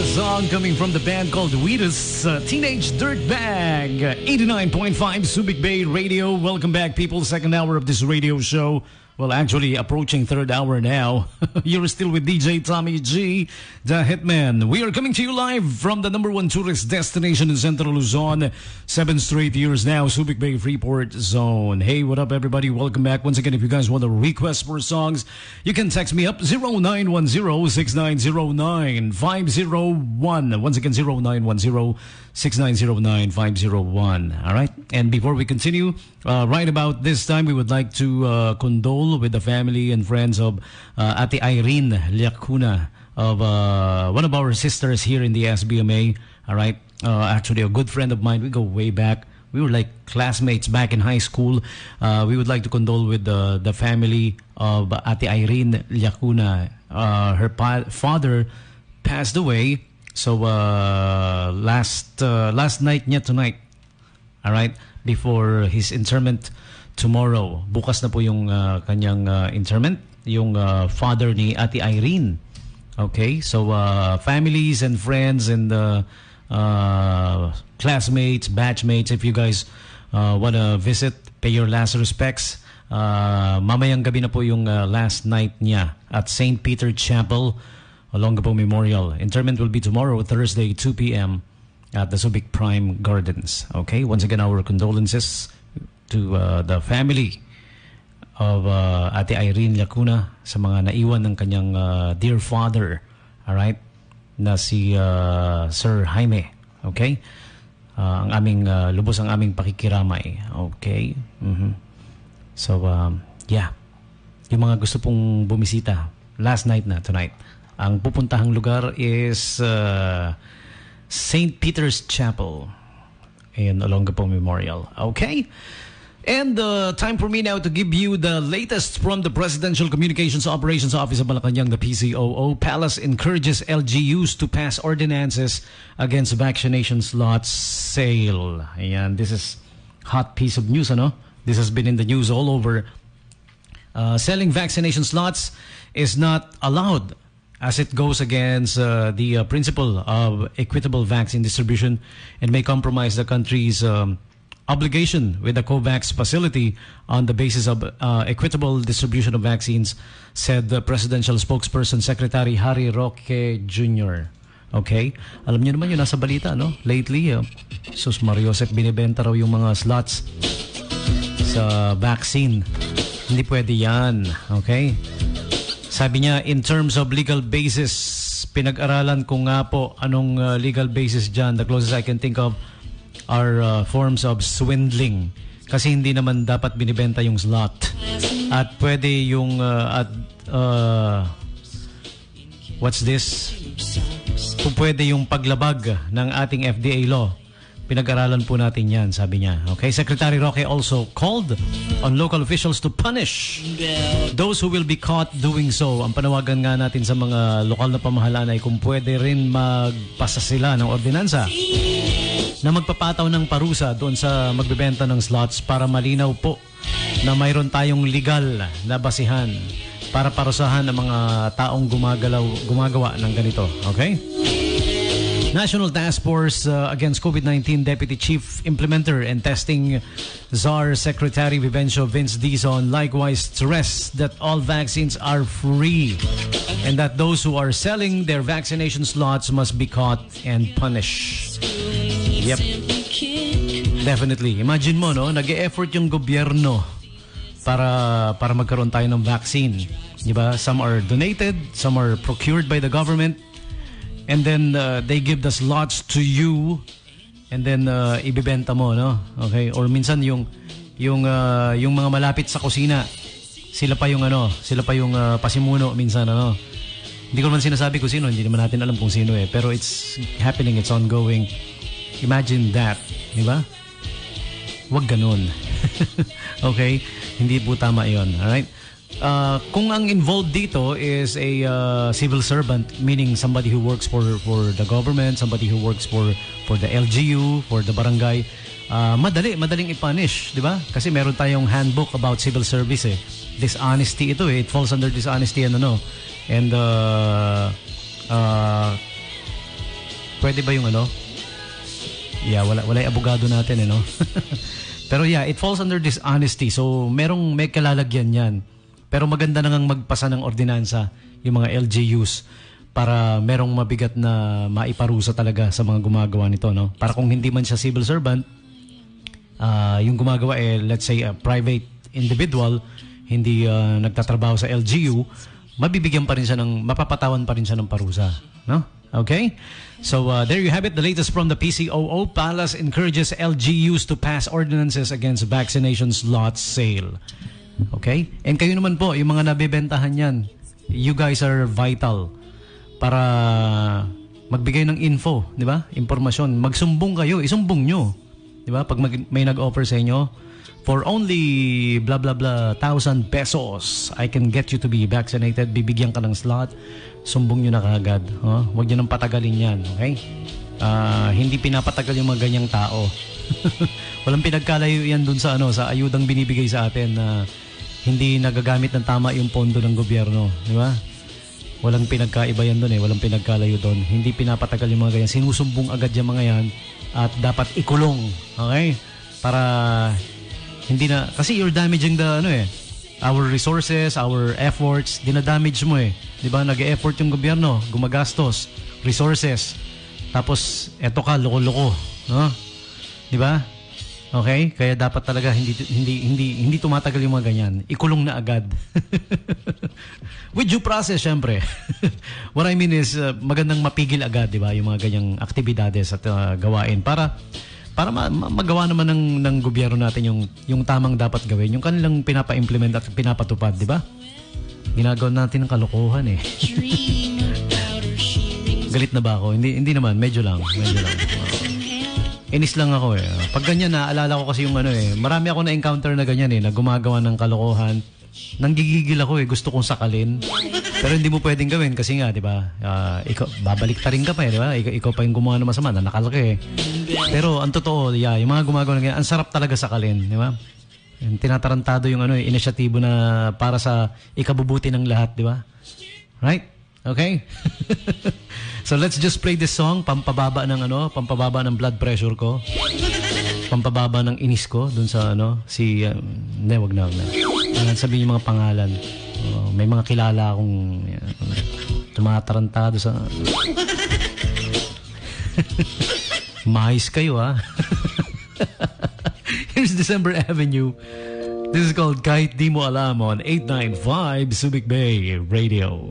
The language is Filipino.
Song coming from the band called Wheatus, Teenage Dirtbag, 89.5 Subic Bay Radio. Welcome back, people. Second hour of this radio show. Well, actually, approaching third hour now. You're still with DJ Tommy G, the Hitman. We are coming to you live from the number one tourist destination in Central Luzon. 7 straight years now, Subic Bay Freeport Zone. Hey, what up, everybody? Welcome back. Once again, if you guys want to request for songs, you can text me up 0910-6909-501. Once again, 0910-6909-501. All right? And before we continue, right about this time, we would like to condole with the family and friends of Ate Irene Llacuna, of one of our sisters here in the SBMA. All right? Actually, a good friend of mine. We go way back. We were like classmates back in high school. We would like to condole with the family of Ate Irene Llacuna. Her father passed away. So last night niya tonight. All right? Before his interment tomorrow. Bukas na po yung kanyang interment, yung father ni Ate Irene. Okay? So families and friends and classmates, batchmates, if you guys want to visit, pay your last respects. Mamayang gabi na po yung last night niya at St. Peter Chapel, Olongapo Memorial. Interment will be tomorrow, Thursday, 2 p.m. at the Subic Prime Gardens. Okay? Once again, our condolences to the family of Ate Irene Llacuna sa mga naiwan ng kanyang dear father. Alright? Na si Sir Jaime. Okay? Ang aming, lubos ang aming pakikiramay. Okay? So, yeah. Yung mga gusto pong bumisita, last night na, tonight. Ang pupuntahang lugar is St. Peter's Chapel in Olongapo Memorial. Okay? And time for me now to give you the latest from the Presidential Communications Operations Office of Malacanang, the PCOO. Palace encourages LGUs to pass ordinances against vaccination slots sale. Ayan, this is hot piece of news, ano? This has been in the news all over. Selling vaccination slots is not allowed as it goes against the principle of equitable vaccine distribution and may compromise the country's obligation with the COVAX facility on the basis of equitable distribution of vaccines, said the presidential spokesperson, Secretary Harry Roque Jr. Okay? Alam niyo naman yun, nasa balita, no? Lately, Sus Mariosep, binibenta raw yung mga slots sa vaccine. Hindi pwede yan. Okay? Sabi niya, in terms of legal basis, pinag-aralan ko nga po anong legal basis dyan. The closest I can think of are forms of swindling. Kasi hindi naman dapat binibenta yung slot. At pwede yung what's this? Pwede yung paglabag ng ating FDA law. Pinag-aralan po natin yan, sabi niya. Okay, Secretary Roque also called on local officials to punish those who will be caught doing so. Ang panawagan nga natin sa mga lokal na pamahalaan ay kung pwede rin magpasa sila ng ordinansa na magpapataw ng parusa doon sa magbebenta ng slots para malinaw po na mayroon tayong legal na basihan para parusahan ang mga taong gumagawa ng ganito. Okay? National Task Force against COVID-19 Deputy Chief Implementer and Testing Czar Secretary Vivencio Vince Dizon likewise stressed that all vaccines are free and that those who are selling their vaccination slots must be caught and punished. Yep. Definitely. Imagine mo, no? Nag-e-effort yung gobyerno para magkaroon tayo ng vaccine. Diba? Some are donated, some are procured by the government. And then they give the slots to you and then ibibenta mo, no? Okay? Or minsan yung mga malapit sa kusina, sila pa yung pasimuno minsan, ano? Hindi ko naman sinasabi kung sino, hindi naman natin alam kung sino eh, pero it's happening, it's ongoing. Imagine that, di ba? Wag ganun. Okay? Hindi po tama 'yon, all right? Kung ang involved dito is a civil servant, meaning somebody who works for the government, somebody who works for the LGU, for the barangay, madaling i-punish, di ba? Kasi meron tayong handbook about civil service eh. Dishonesty ito eh. It falls under dishonesty and Pwede ba yung ano? Yeah, wala yung abogado natin, no? Pero yeah, it falls under dishonesty. So, may kalalagyan yan. Pero maganda na ngang magpasa ng ordinansa yung mga LGUs para merong mabigat na maiparusa talaga sa mga gumagawa nito, no? Para kung hindi man siya civil servant, yung gumagawa let's say a private individual, hindi nagtatrabaho sa LGU, mabibigyan pa rin siya mapapatawan pa rin siya ng parusa, no? Okay? So, there you have it. The latest from the PCOO. Palace encourages LGUs to pass ordinances against vaccination slot sale. Okay? And kayo naman po, yung mga nabibentahan yan, you guys are vital para magbigay ng info, di ba? Impormasyon. Magsumbong kayo, isumbong nyo. Di ba? Pag may nag-offer sa inyo, for only blah blah blah 1,000 pesos, I can get you to be vaccinated. Bibigyan ka ng slot. Sumbong nyo na kaagad. Huwag nyo nang patagalin yan. Okay? Hindi pinapatagal yung mga ganyang tao. Walang pinagkalayo yan dun sa ayudang binibigay sa atin na hindi nagagamit ng tama yung pondo ng gobyerno. Di ba? Walang pinagkaiba yan dun Walang pinagkalayo dun. Hindi pinapatagal yung mga ganyan. Sinusumbong agad yung mga yan at dapat ikulong. Okay? Para hindi na, kasi you're damaging our resources, our efforts, dinadamage mo Di ba? Nag-e-effort yung gobyerno, gumagastos, resources. Tapos, eto ka, loko-loko. No? Di ba? Okay? Kaya dapat talaga hindi tumatagal yung mga ganyan. Ikulong na agad. With due process, syempre. What I mean is, magandang mapigil agad, di ba? Yung mga ganyang aktibidades at gawain para magawa naman ng gobyerno natin yung tamang dapat gawin, yung kanilang pinapa-implement at pinapatupad, di ba? Ginagawa natin ng kalokohan Galit na ba ako? Hindi naman, medyo lang. Inis lang ako Pag ganyan naalala ko kasi yung marami ako na-encounter na ganyan na gumagawa ng kalokohan. Nanggigigil ako gusto kong sakalin. Pero hindi mo pwedeng gawin kasi nga, di ba? Babalik ta rin ka pa di ba? Ikaw pa yung gumawa ng masama, nakalaki Pero ang totoo, yung mga gumagawa ng ganyan, ang sarap talaga sakalin, di ba? Tinatarantado yung inisyatibo na para sa ikabubuti ng lahat, di ba? Right? Okay? So let's just play this song, pampababa ng blood pressure ko. Pampababa ng inis ko dun sa wag na. Sabihin yung mga pangalan. May mga kilala akong tumatarantado sa mais kayo Here's December Avenue. This is called Kahit Di Mo Alam on 895 Subic Bay Radio.